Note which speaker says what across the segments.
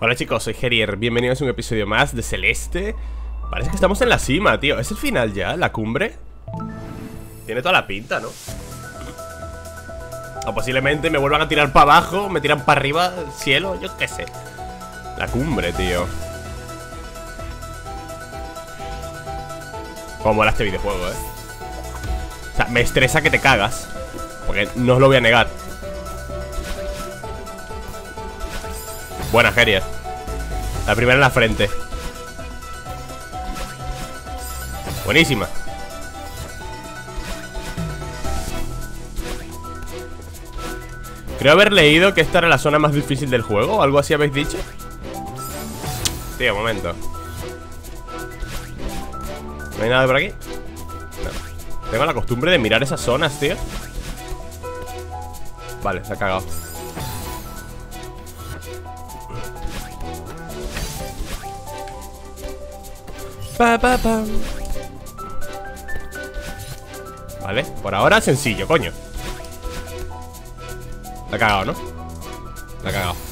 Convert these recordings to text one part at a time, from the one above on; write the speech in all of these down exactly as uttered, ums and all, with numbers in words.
Speaker 1: Hola chicos, soy Gerier, bienvenidos a un episodio más de Celeste. Parece que estamos en la cima, tío. ¿Es el final ya? ¿La cumbre? Tiene toda la pinta, ¿no? O posiblemente me vuelvan a tirar para abajo, me tiran para arriba, cielo, yo qué sé. La cumbre, tío. Cómo mola este videojuego, eh. O sea, me estresa que te cagas, porque no os lo voy a negar. Buena, Gerier. La primera en la frente. Buenísima. Creo haber leído que esta era la zona más difícil del juego, o algo así habéis dicho. Tío, un momento. ¿No hay nada por aquí? No. Tengo la costumbre de mirar esas zonas, tío. Vale, se ha cagado. Pa, pa, pa. Vale, por ahora sencillo, coño. La ha cagado, ¿no? La ha cagado.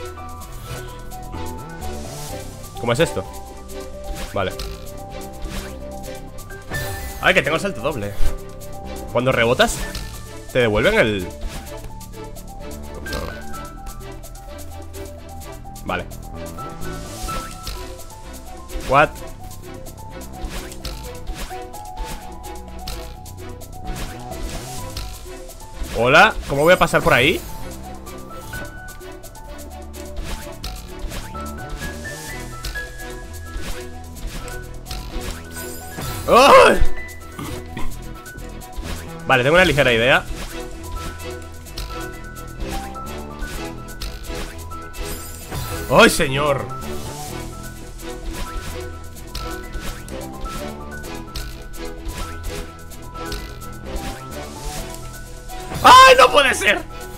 Speaker 1: ¿Cómo es esto? Vale. Ay, que tengo el salto doble. Cuando rebotas, te devuelven el... No. Vale. What? Hola, ¿cómo voy a pasar por ahí? ¡Oh! Vale, tengo una ligera idea. ¡Ay, señor! ¡Ay, no puede ser!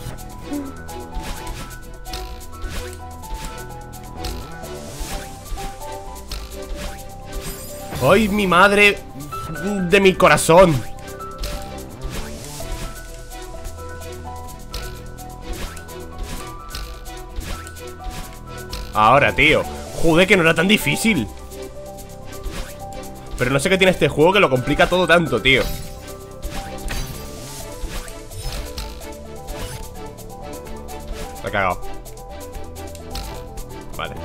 Speaker 1: ¡Ay, mi madre de mi corazón! Ahora, tío. Joder, que no era tan difícil. Pero no sé qué tiene este juego que lo complica todo tanto, tío. La he cagado. Vale.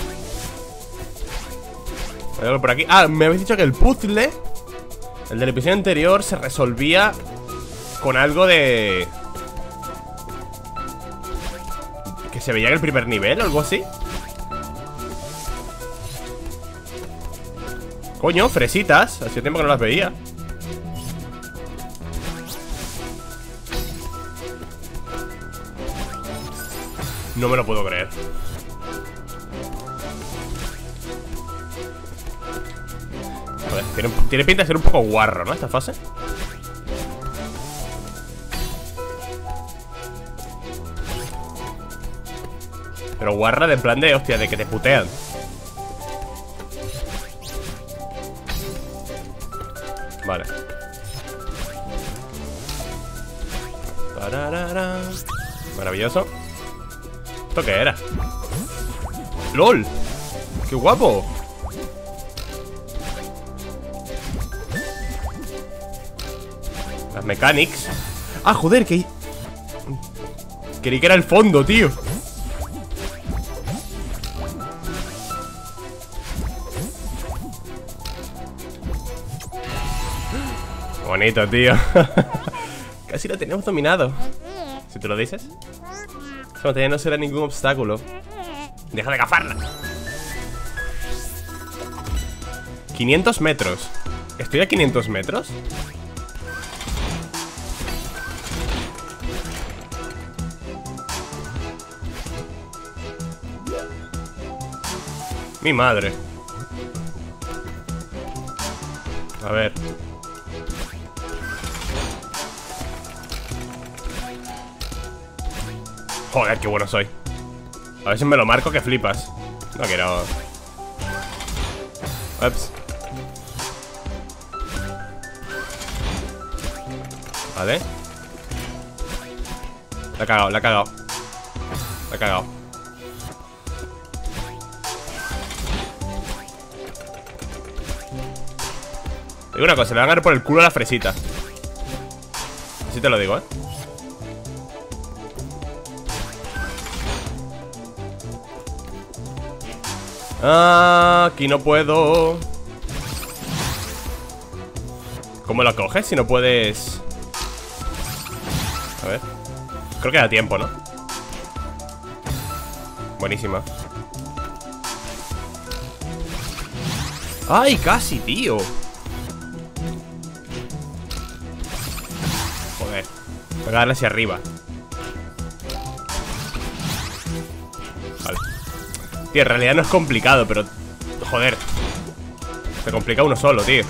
Speaker 1: Hay algo por aquí. Ah, me habéis dicho que el puzzle, el del episodio anterior, se resolvía con algo de... que se veía en el primer nivel o algo así. Coño, fresitas. Hacía tiempo que no las veía. No me lo puedo creer. Joder, tiene, tiene pinta de ser un poco guarro, ¿no? Esta fase. Pero guarra de en plan de, hostia, de que te putean. Vale. Tararara. Maravilloso. ¿Esto qué era? ¡Lol! ¡Qué guapo! Las mechanics. ¡Ah, joder! Que... creí que era el fondo, tío. Bonito, tío. Casi lo tenemos dominado. Si tú lo dices. Esta montaña no será ningún obstáculo. Deja de cafarla. quinientos metros. ¿Estoy a quinientos metros? Mi madre. A ver. Joder, qué bueno soy. A ver si me lo marco que flipas. No quiero. Ups. Vale. La he cagado, la he cagado. La he cagado. Digo una cosa, le van a dar por el culo a la fresita. Así te lo digo, ¿eh? Ah, aquí no puedo. ¿Cómo lo coges si no puedes? A ver. Creo que da tiempo, ¿no? Buenísima. ¡Ay, casi, tío! Joder. Voy a darle hacia arriba. Vale. Tío, en realidad no es complicado, pero... Joder. Se complica uno solo, tío.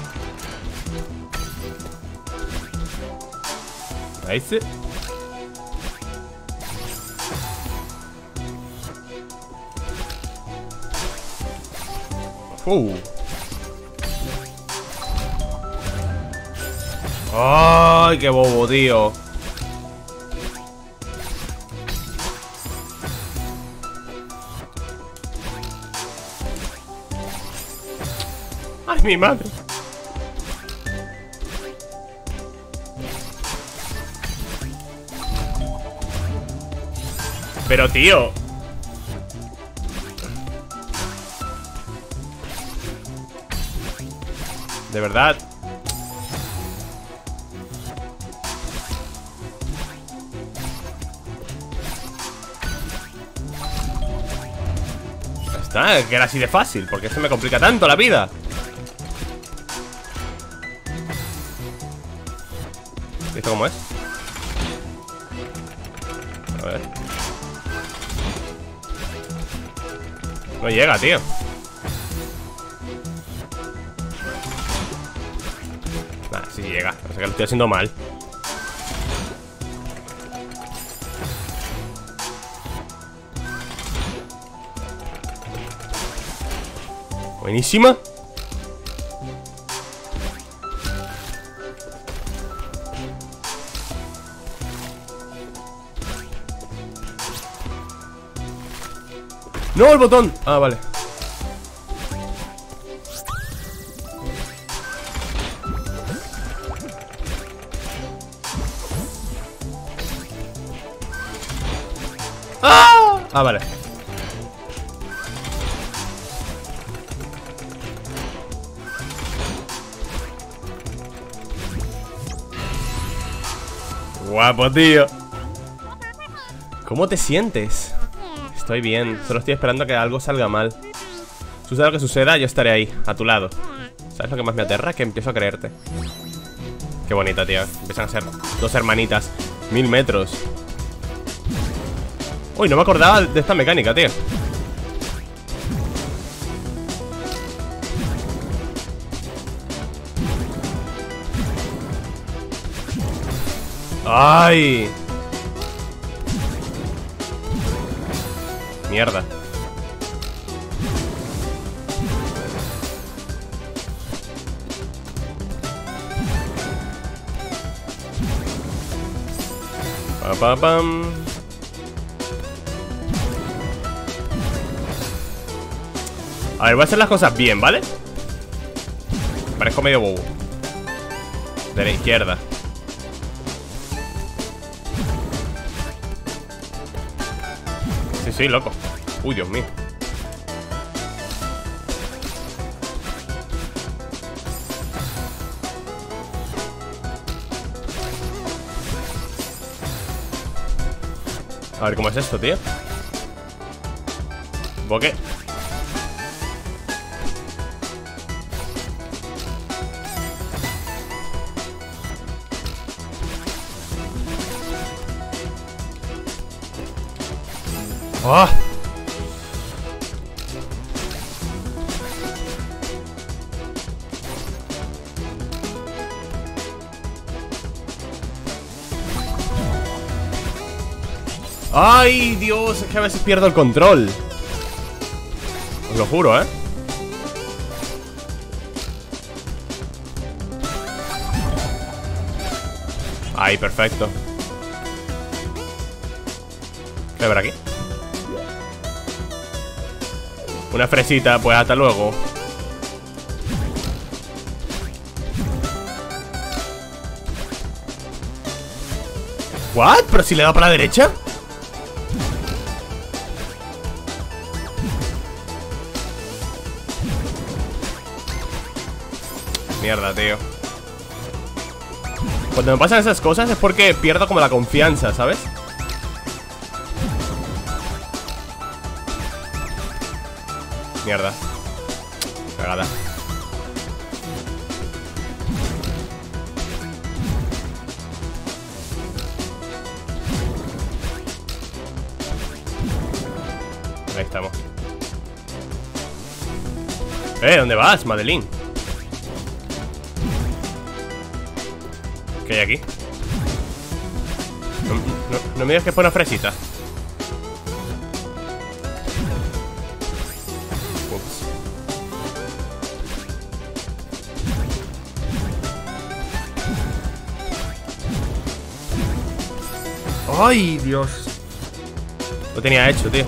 Speaker 1: Ahí sí. Uh. Ay, qué bobo, tío. Ay, mi madre. Pero, tío. De verdad. Ya está, que era así de fácil. ¿Por qué se me complica tanto la vida? ¿Y esto cómo es? A ver. No llega, tío. Nah, sí llega. O sea que lo estoy haciendo mal. Buenísima. ¡No, el botón! Ah, vale. ¡Ah! Ah, vale. Guapo, tío. ¿Cómo te sientes? Estoy bien, solo estoy esperando a que algo salga mal. Suceda lo que suceda, yo estaré ahí, a tu lado. ¿Sabes lo que más me aterra? Que empiezo a creerte. Qué bonita, tío. Empiezan a ser dos hermanitas. Mil metros. Uy, no me acordaba de esta mecánica, tío. ¡Ay! Mierda. Pa, pa, pam. A ver, voy a hacer las cosas bien, ¿vale? Parezco medio bobo. De la izquierda. Sí, sí, loco. Uy, Dios mío. A ver, ¿cómo es esto, tío? ¿Boque? ¡Ah! ¡Ay, Dios! Es que a veces pierdo el control. Os lo juro, ¿eh? Ahí, perfecto. ¿Qué hay por aquí? Una fresita, pues hasta luego. ¿What? ¿Pero si le he dado para la derecha? Mierda, tío. Cuando me pasan esas cosas es porque pierdo como la confianza, ¿sabes? Mierda. Cagada. Ahí estamos. Eh, ¿dónde vas, Madeline? ¿Qué hay aquí? No, no, no me digas que fue una fresita. Ups. ¡Ay, Dios! Lo tenía hecho, tío.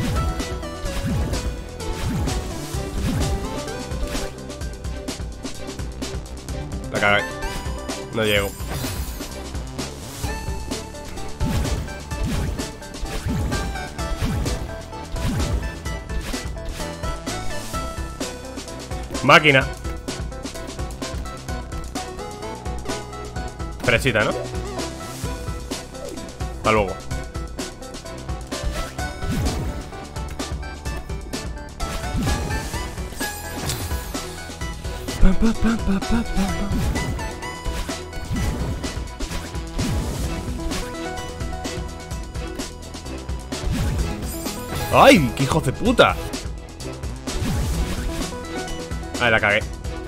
Speaker 1: La cagué. No llego. Máquina. Fresita, ¿no? Hasta luego. Pa, pa, pa, pa, pa, pa. ¡Ay! ¡Qué hijo de puta! Ay, la cagué.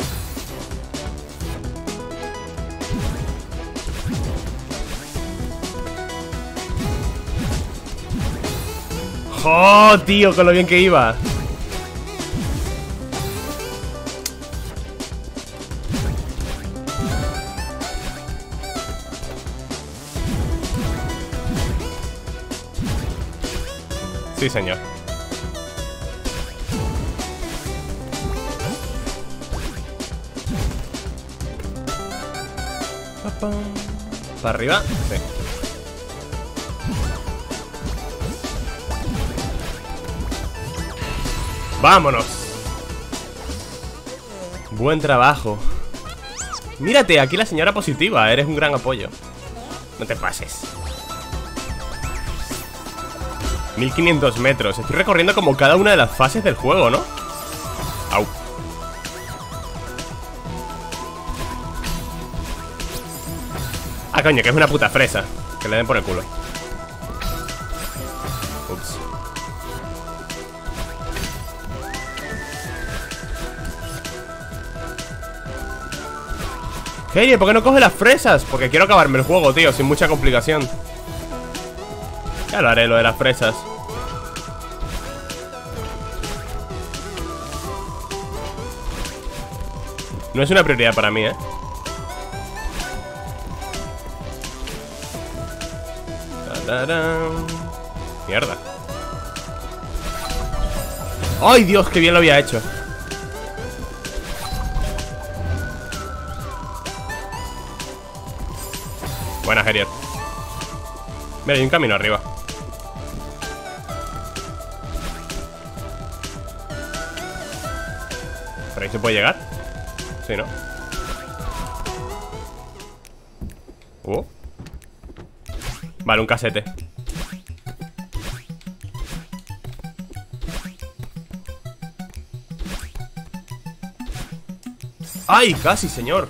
Speaker 1: ¡Oh, tío! Con lo bien que iba. Sí, señor. ¿Para arriba? Sí. ¡Vámonos! Buen trabajo. Mírate, aquí la señora positiva. Eres un gran apoyo. No te pases. mil quinientos metros. Estoy recorriendo como cada una de las fases del juego, ¿no? Au. Ah, coño, que es una puta fresa. Que le den por el culo. Ups. Hey, ¿por qué no coge las fresas? Porque quiero acabarme el juego, tío, sin mucha complicación. Ya lo haré, lo de las fresas. No es una prioridad para mí, ¿eh? Ta-da-ram. Mierda. ¡Ay, Dios! ¡Qué bien lo había hecho! Buena, Heriot. Mira, hay un camino arriba. ¿Por ahí se puede llegar? Sí, ¿no? Uh. Vale, un casete. ¡Ay! Casi, señor.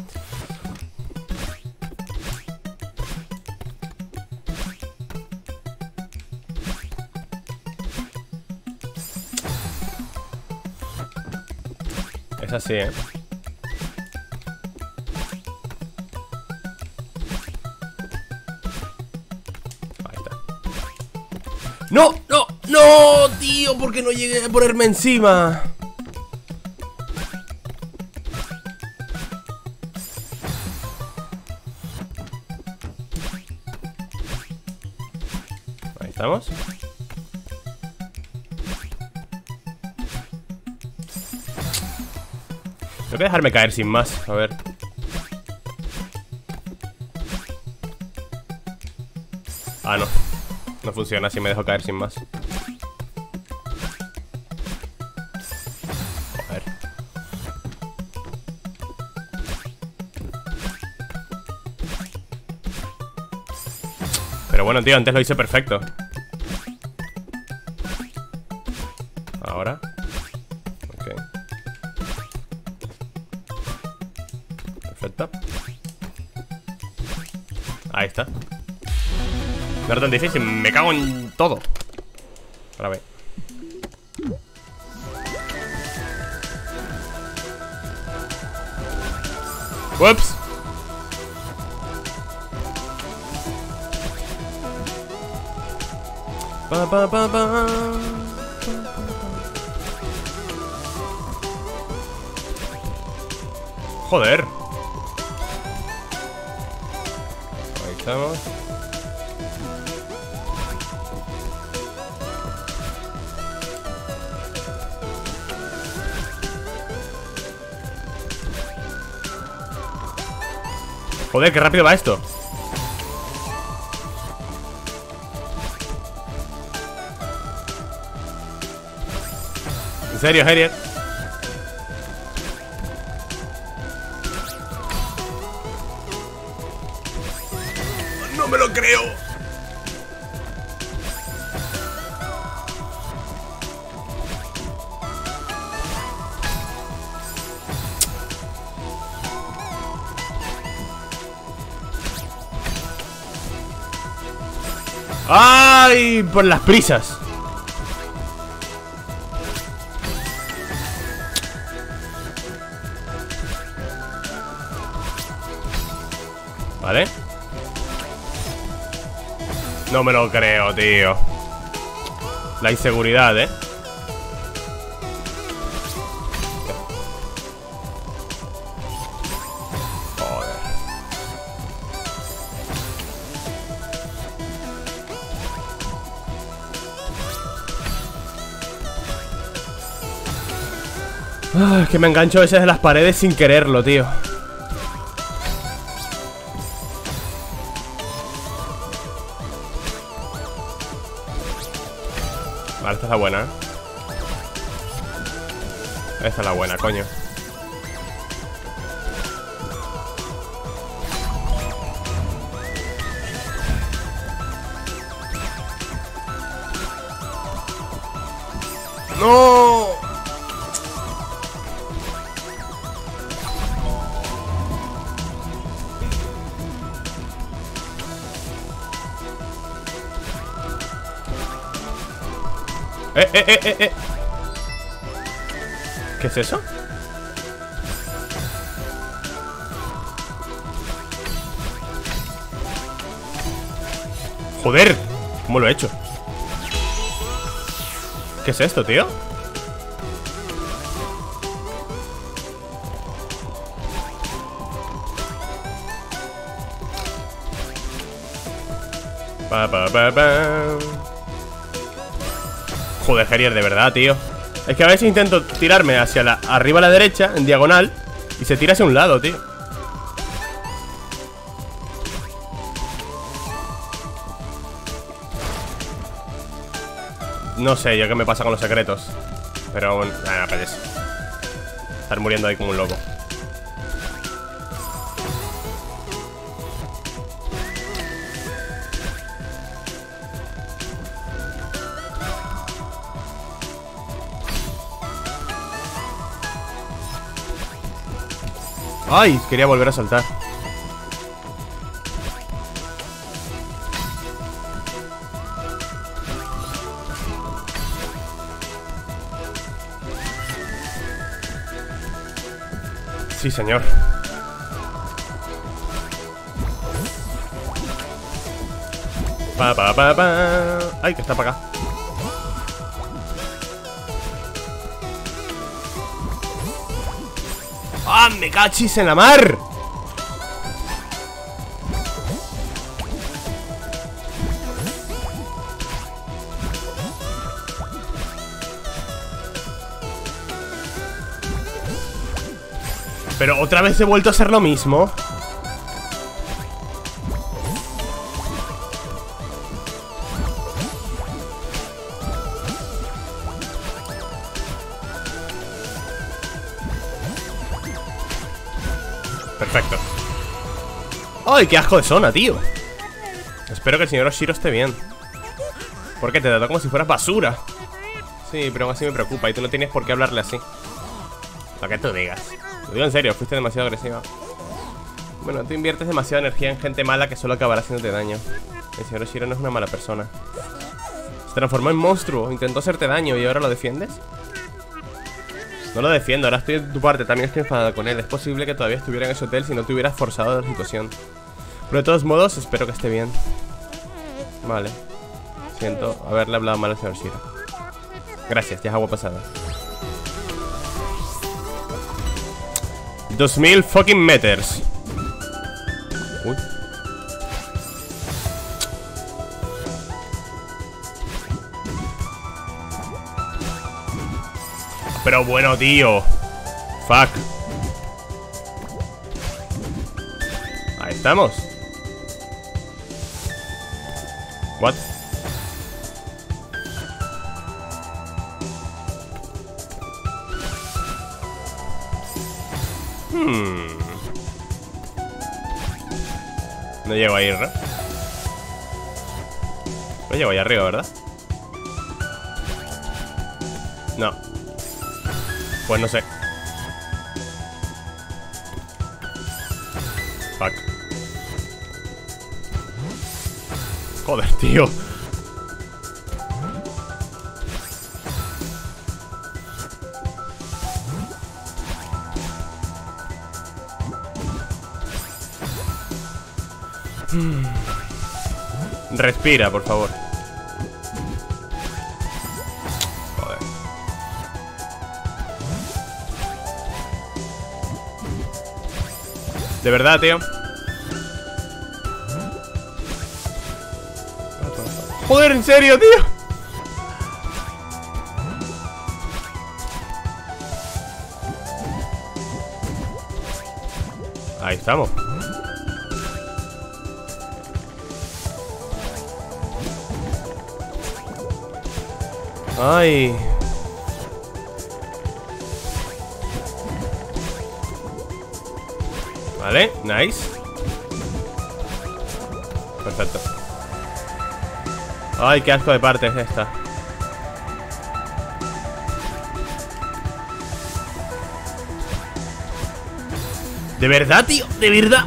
Speaker 1: Es así, ¿eh? Ahí está. ¡No! ¡No! ¡No! Tío, ¿por qué no llegué a ponerme encima? Ahí estamos. Tengo que dejarme caer sin más, a ver. Ah, no. No funciona, así me dejo caer sin más. Joder. Pero bueno, tío, antes lo hice perfecto. Ahora. Ok. Perfecto. Ahí está. No era tan difícil, me cago en todo. Ahora ve. Ups. Pa, pa, pa, pa. Joder. Ahí estamos. Joder, qué rápido va esto. En serio, Harriet. No me lo creo. ¡Ay! Por las prisas. ¿Vale? No me lo creo, tío. La inseguridad, ¿eh? Joder. Ah, es que me engancho a veces de las paredes sin quererlo, tío. Vale, esta es la buena, ¿eh? Esta es la buena, coño. ¡No! Eh, eh, eh, eh, eh. ¿Qué es eso? Joder, ¿cómo lo he hecho? ¿Qué es esto, tío? Pa, pa, pa, pa. Joder, Harrier, de verdad, tío. Es que a veces intento tirarme hacia la arriba a la derecha, en diagonal, y se tira hacia un lado, tío. No sé yo qué me pasa con los secretos. Pero bueno, nada, pues eso. Estar muriendo ahí como un loco. Ay, quería volver a saltar. Sí, señor. Pa, pa, pa, pa. Ay, que está para acá. ¡Ah, me cachis en la mar! Pero otra vez he vuelto a hacer lo mismo. Perfecto. ¡Ay, qué asco de zona, tío! Espero que el señor Oshiro esté bien. Porque te trató como si fueras basura. Sí, pero aún así me preocupa. Y tú no tienes por qué hablarle así. Lo que tú digas. Lo digo en serio, fuiste demasiado agresiva. Bueno, tú inviertes demasiada energía en gente mala que solo acabará haciéndote daño. El señor Oshiro no es una mala persona. Se transformó en monstruo, intentó hacerte daño y ahora lo defiendes. No lo defiendo, ahora estoy de tu parte, también estoy enfadada con él. Es posible que todavía estuviera en ese hotel si no te hubieras forzado la situación. Pero de todos modos, espero que esté bien. Vale. Siento haberle hablado mal al señor Shiro. Gracias, ya es agua pasada. Dos mil fucking meters. Uy. Pero bueno, tío. Fuck. Ahí estamos. What? Hmm. No llego a ir, ¿no? No llego ahí arriba, ¿verdad? No. Pues no sé. Fuck. Joder, tío. Respira, por favor. Joder. De verdad, tío. Joder, en serio, tío. Ahí estamos. Ay. Vale, nice. Perfecto. Ay, qué asco de parte es esta. ¿De verdad, tío? ¿De verdad?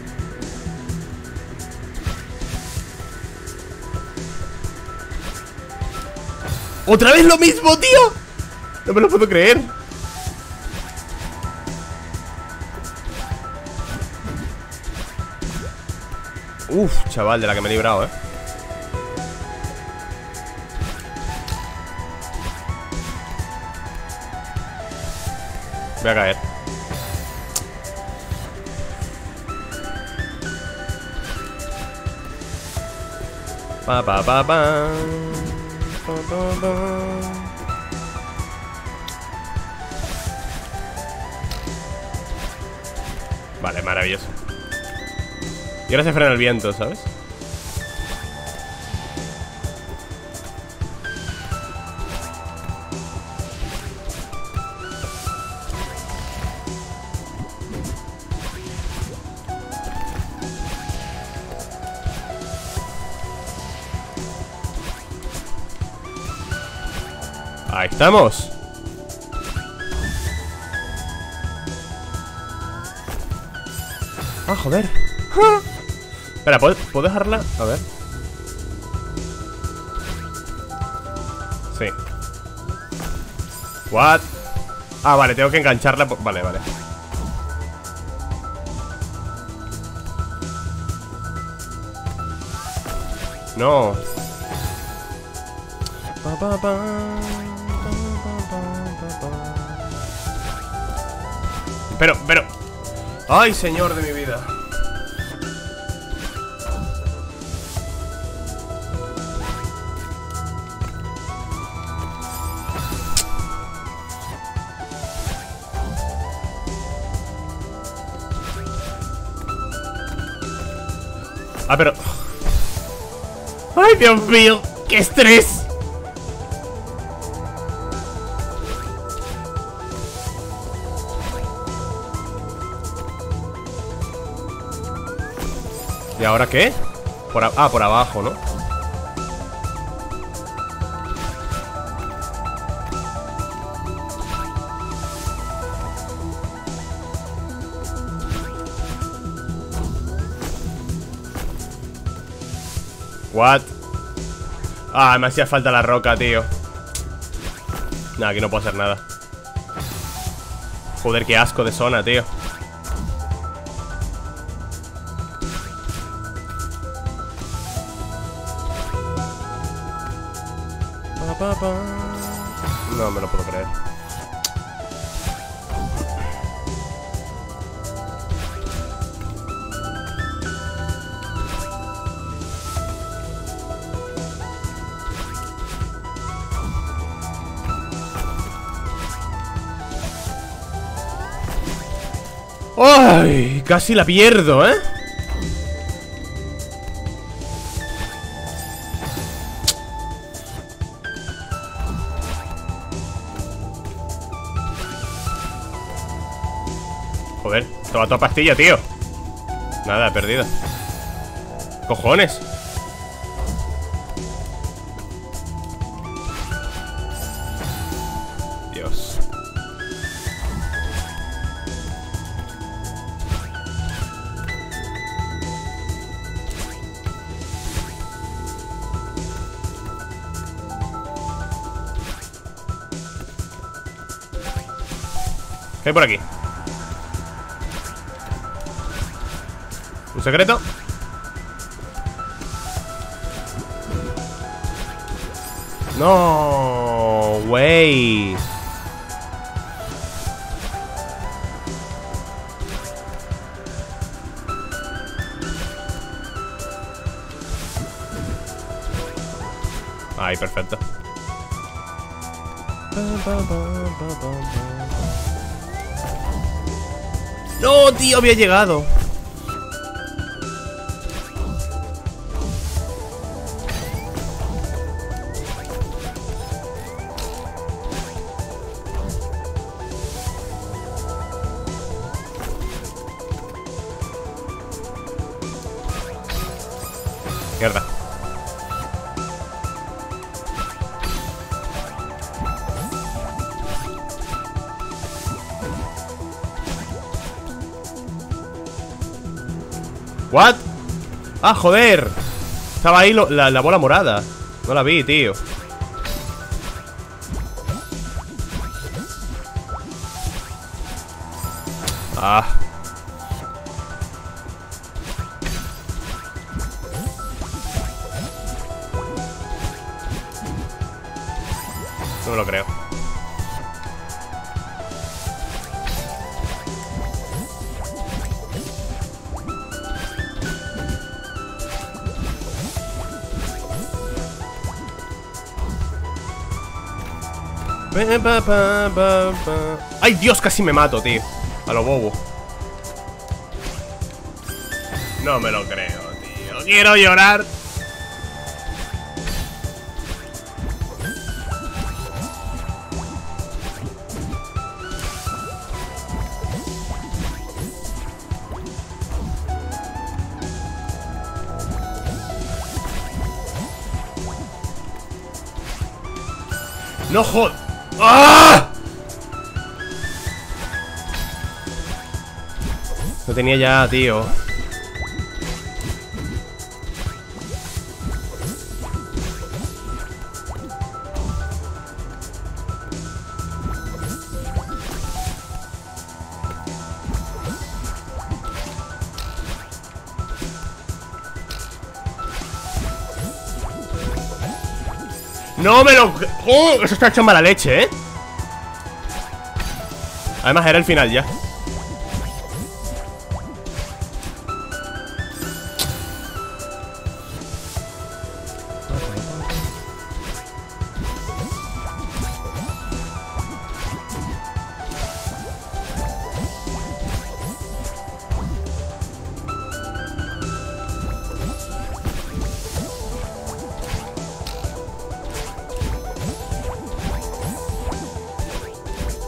Speaker 1: ¡Otra vez lo mismo, tío! No me lo puedo creer. Uf, chaval, de la que me he librado, eh. Voy a caer. Pa pa pa pa. Pa, pa, pa. Vale, maravilloso. Y ahora se frena el viento, ¿sabes? Ahí estamos. Ah, joder. ¡Ah! Espera, ¿puedo, ¿puedo dejarla? A ver. Sí. What? Ah, vale, tengo que engancharla. Vale, vale. No. Pa, pa, pa. Pero, pero ay, señor de mi vida. Ah, pero ay, Dios mío, qué estrés. ¿Y ahora qué? Por a... Ah, por abajo, ¿no? What? Ah, me hacía falta la roca, tío. Nah, aquí no puedo hacer nada. Joder, qué asco de zona, tío. No me lo puedo creer. ¡Ay! Casi la pierdo, ¿eh? Joder, toma toda pastilla, tío. Nada, he perdido. ¡Cojones! Dios. ¿Qué hay por aquí? ¿Un secreto? No, wey. Ay, perfecto. No, tío, había llegado. Mierda. ¿What? Ah, joder. Estaba ahí lo, la, la bola morada. No la vi, tío. Ah. No me lo creo. ¡Ay, Dios! Casi me mato, tío. A lo bobo. No me lo creo, tío. Quiero llorar. No jod... ¡Ah! Lo tenía ya, tío. No me lo... ¡Oh! Eso está hecho en mala leche, ¿eh? Además era el final ya.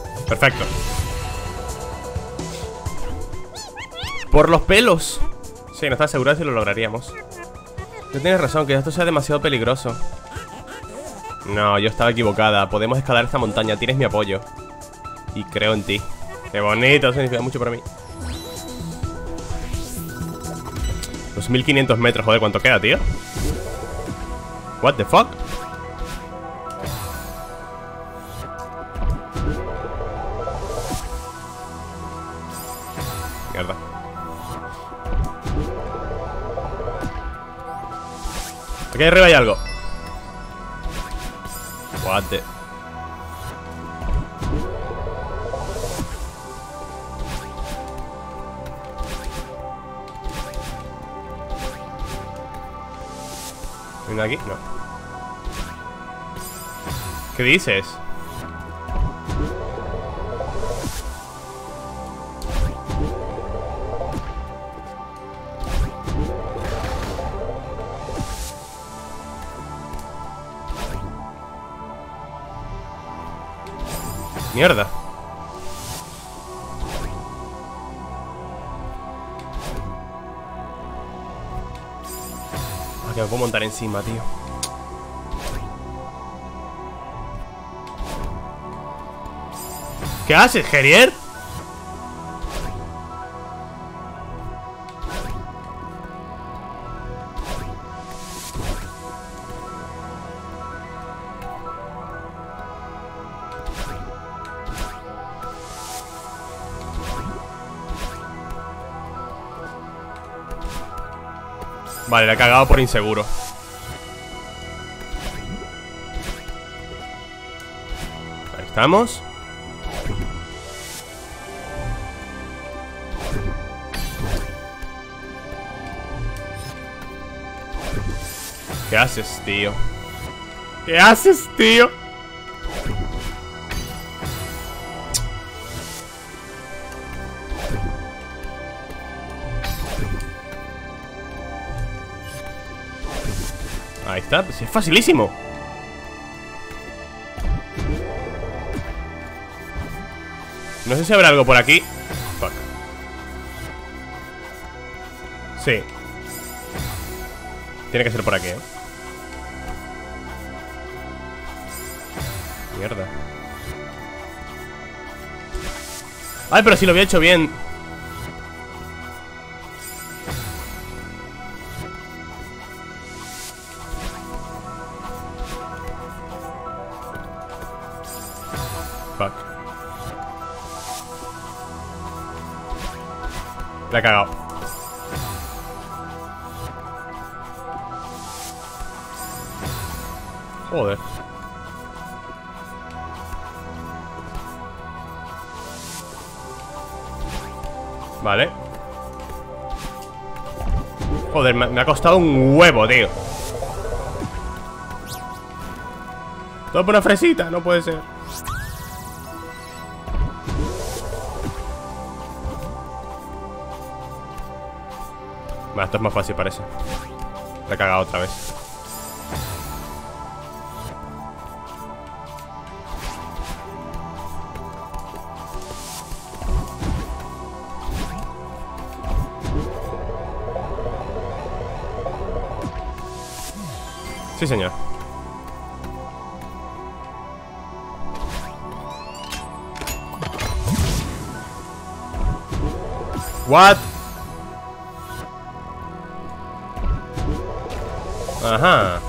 Speaker 1: Perfecto. Por los pelos. Sí, no estaba seguro de si lo lograríamos. Tú tienes razón, que esto sea demasiado peligroso. No, yo estaba equivocada. Podemos escalar esta montaña, tienes mi apoyo. Y creo en ti. Qué bonito, significa mucho para mí. dos mil quinientos metros, joder, ¿cuánto queda, tío? What the fuck? Mierda. Aquí arriba hay algo. What the... ¿Viene aquí? No. ¿Qué dices? Mierda. Ah, que me puedo montar encima, tío. ¿Qué haces, Gerier? Vale, la he cagado por inseguro. Ahí estamos. ¿Qué haces, tío? ¿Qué haces, tío? Ahí está, pues es facilísimo. No sé si habrá algo por aquí. Fuck. Sí. Tiene que ser por aquí, ¿eh? Mierda. Ay, pero si lo había hecho bien. Fuck. La he cagado. Joder. Vale. Joder, me, me ha costado un huevo, tío. Todo por una fresita, no puede ser. Vale, esto es más fácil, parece. La he cagado otra vez. Sí, señor. What? Ajá.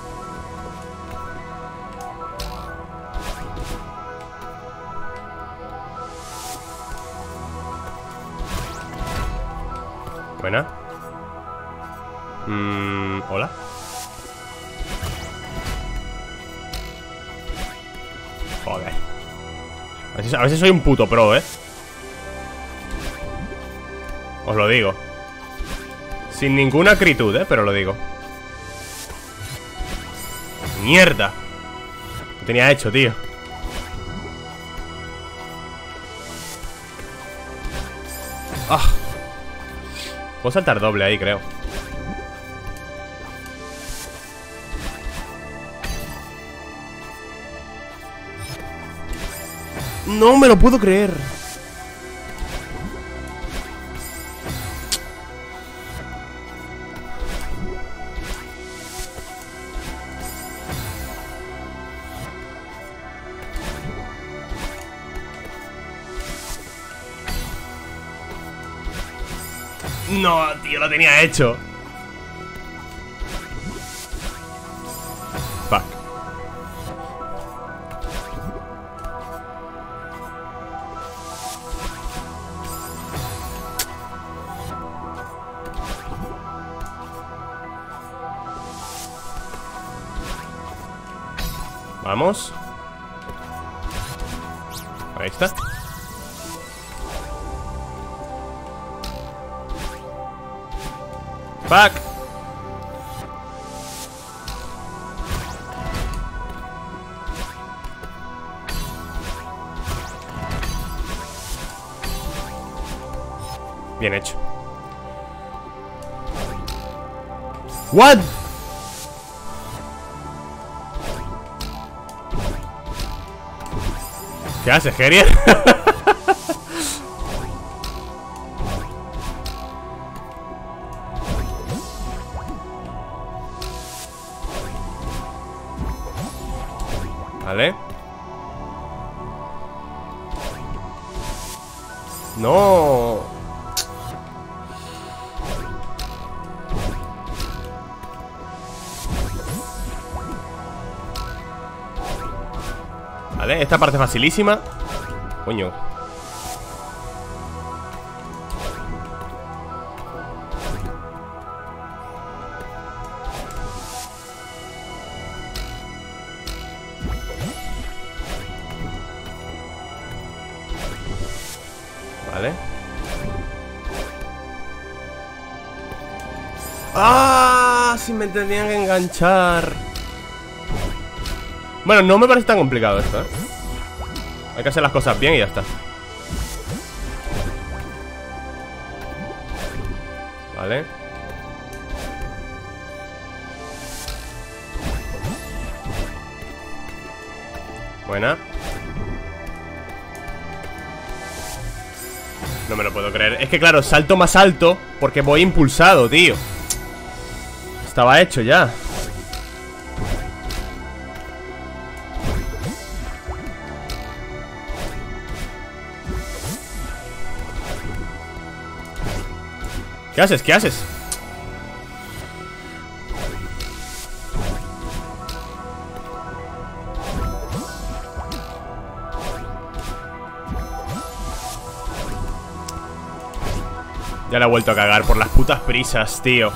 Speaker 1: Buena. Mm, hola. Joder. A ver, si, a ver si soy un puto pro, ¿eh? Os lo digo. Sin ninguna acritud, ¿eh? Pero lo digo. ¡Mierda! Lo tenía hecho, tío. ¡Ah! Puedo saltar doble ahí, creo. No me lo puedo creer. No, tío, lo tenía hecho. Fuck. Vamos. Ahí está. Fuck. Bien hecho. What? ¿Qué haces, Gerier? Vale. No. Vale, esta parte es facilísima. Coño. Vale. ¡Ah! Si me tenían que enganchar. Bueno, no me parece tan complicado esto, ¿eh? Hay que hacer las cosas bien y ya está. Vale. Buena. No me lo puedo creer. Es que claro, salto más alto porque voy impulsado, tío. Estaba hecho ya. ¿Qué haces? ¿Qué haces? Ya la he vuelto a cagar por las putas prisas, tío.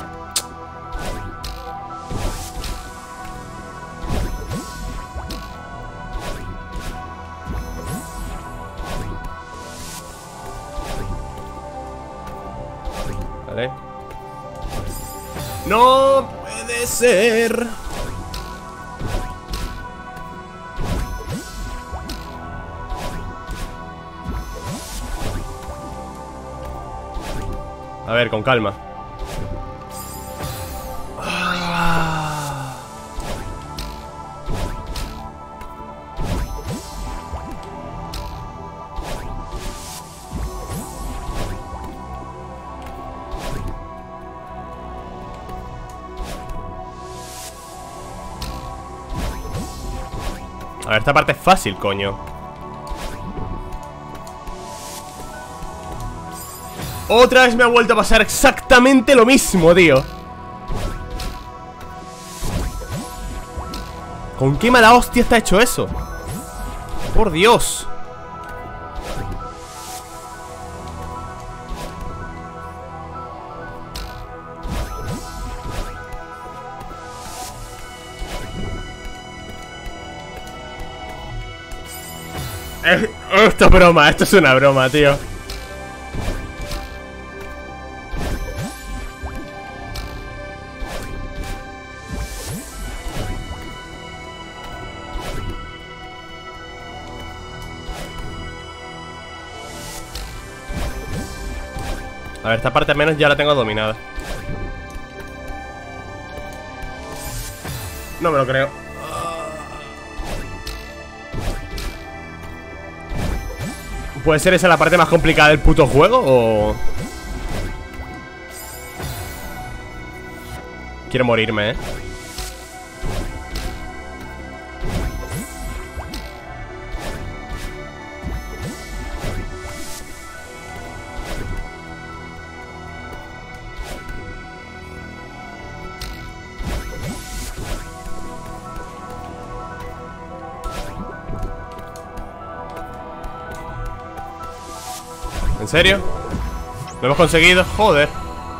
Speaker 1: Vale. No puede ser. A ver, con calma. Ah. A ver, esta parte es fácil, coño. Otra vez me ha vuelto a pasar exactamente lo mismo, tío. ¿Con qué mala hostia está hecho eso? Por Dios. Eh, esto es broma, esto es una broma, tío. A ver, esta parte al menos ya la tengo dominada. No me lo creo. ¿Puede ser esa la parte más complicada del puto juego o...? Quiero morirme, eh. ¿En serio? ¿Lo hemos conseguido? Joder.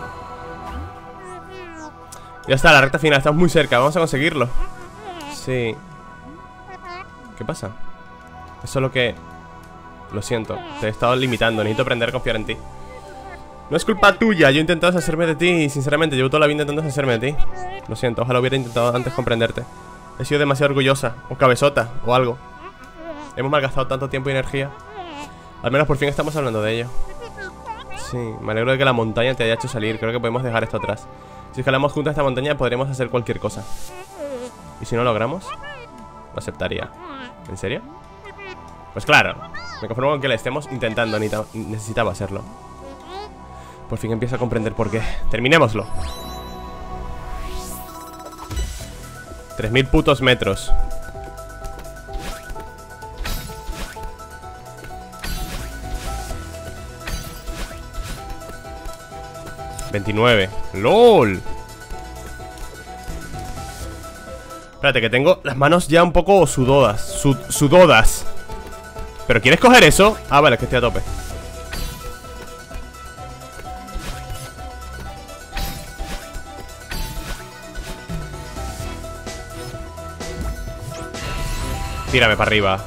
Speaker 1: Ya está, la recta final, estamos muy cerca. Vamos a conseguirlo. Sí. ¿Qué pasa? Es solo que... Lo siento, te he estado limitando. Necesito aprender a confiar en ti. No es culpa tuya, yo he intentado deshacerme de ti. Y sinceramente, llevo toda la vida intentando deshacerme de ti. Lo siento, ojalá hubiera intentado antes comprenderte. He sido demasiado orgullosa, o cabezota, o algo. Hemos malgastado tanto tiempo y energía. Al menos por fin estamos hablando de ello. Sí, me alegro de que la montaña te haya hecho salir. Creo que podemos dejar esto atrás. Si escalamos juntos esta montaña podremos hacer cualquier cosa. ¿Y si no lo logramos? Lo aceptaría. ¿En serio? Pues claro, me conformo con que le estemos intentando. Necesitaba hacerlo. Por fin empiezo a comprender por qué. Terminémoslo. Tres mil putos metros. veintinueve. ¡Lol! Espérate, que tengo las manos ya un poco sudodas. Sud sudodas. ¿Pero quieres coger eso? Ah, vale, es que estoy a tope. Tírame para arriba.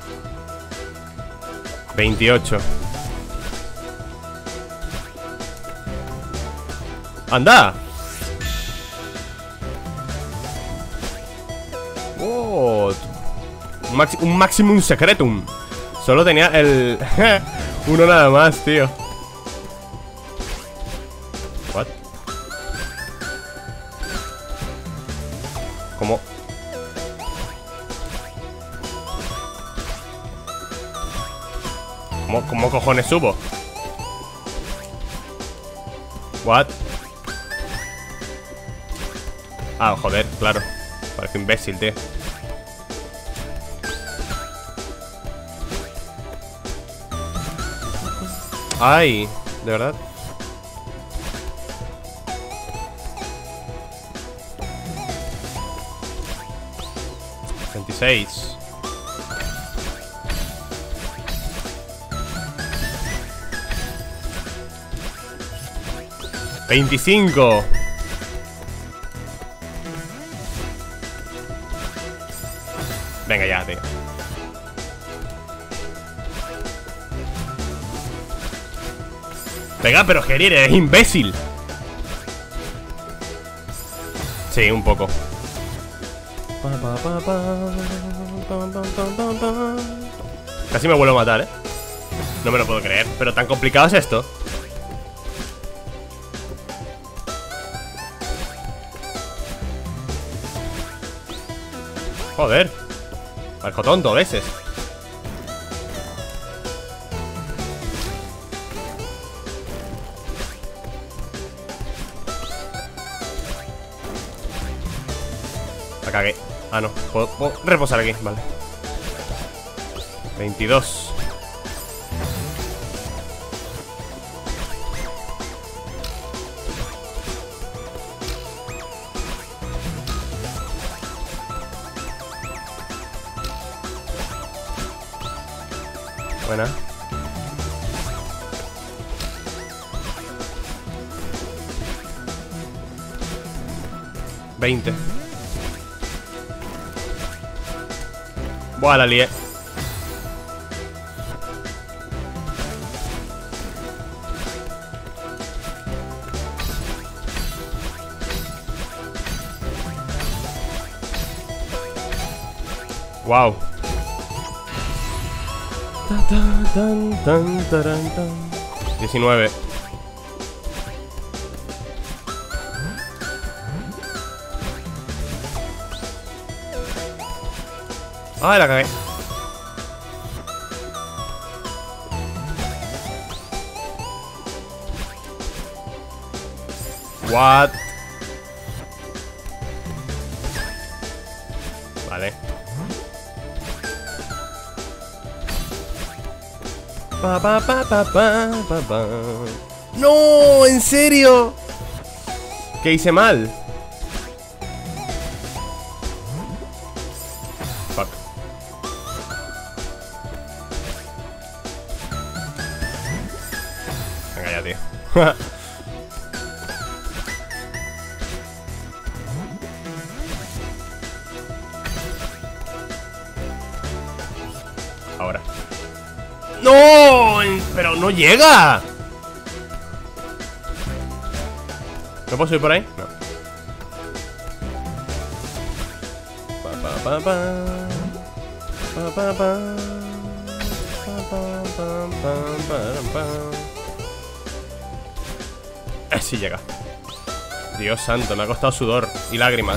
Speaker 1: veintiocho. ¡Anda! Oh, un, maxi un maximum secretum. Solo tenía el... uno nada más, tío. What? ¿Cómo? ¿Cómo, cómo cojones subo? What? Ah, joder, claro. Parece imbécil, tío. Ay, de verdad. veintiséis. veinticinco. Venga ya, tío. Venga, pero Gerier, eres imbécil. Sí, un poco. Casi me vuelvo a matar, ¿eh? No me lo puedo creer. Pero tan complicado es esto. Joder. Marco tonto a veces. La cagué. Ah, no. Puedo, puedo reposar aquí, vale. veintidós. Buena. veinte. Buah, la lié. Wow. diecinueve. Ah, la cagué. What? Vale. Pa, pa, pa, pa, pa, pa, pa. ¡No! ¿En serio? ¿Qué hice mal? Fuck. tío. Ahora. ¡No! ¡Pero no llega! ¿No puedo subir por ahí? No. Pa, pa, pa, pa. Pa, pa, pa. Pa, pa, pa, pa, pa, pa. Eh, sí llega. Dios santo, me ha costado sudor y lágrimas.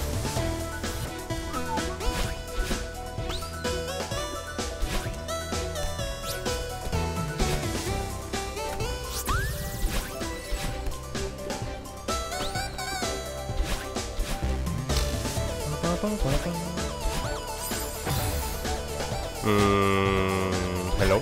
Speaker 1: Mm, hello.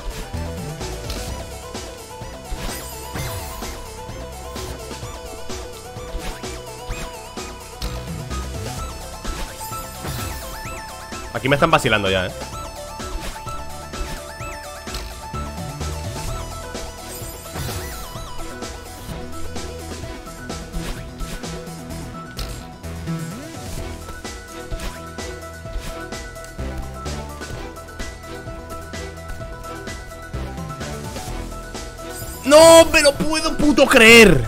Speaker 1: Aquí me están vacilando ya, eh. ¡No me lo puedo puto creer!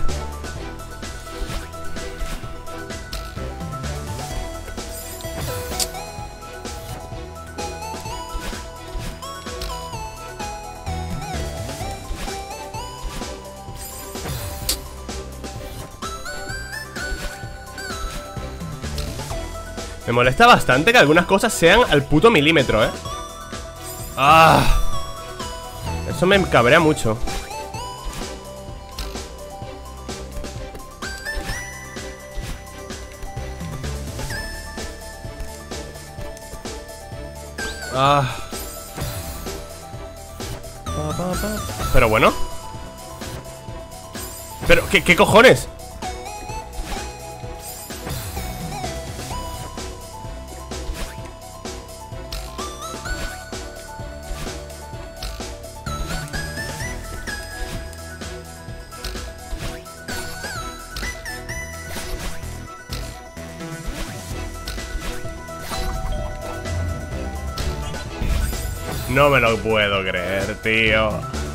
Speaker 1: Me molesta bastante que algunas cosas sean al puto milímetro, ¿eh? ¡Ah! Eso me cabrea mucho. Ah. Pero bueno. Pero, ¿qué, qué cojones? No me lo puedo creer, tío.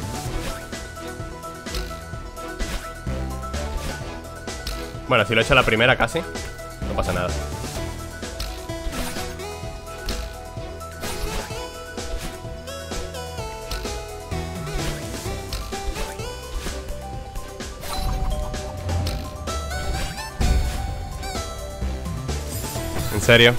Speaker 1: Bueno, si lo he hecho a la primera casi, no pasa nada. ¿En serio?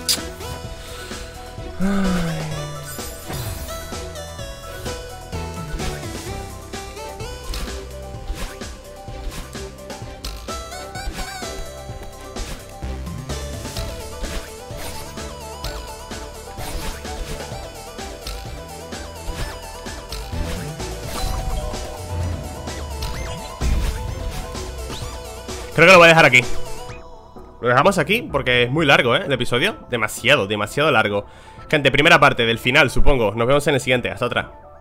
Speaker 1: Creo que lo voy a dejar aquí. Lo dejamos aquí porque es muy largo, ¿eh? El episodio. Demasiado, demasiado largo. Gente, primera parte del final, supongo. Nos vemos en el siguiente. Hasta otra.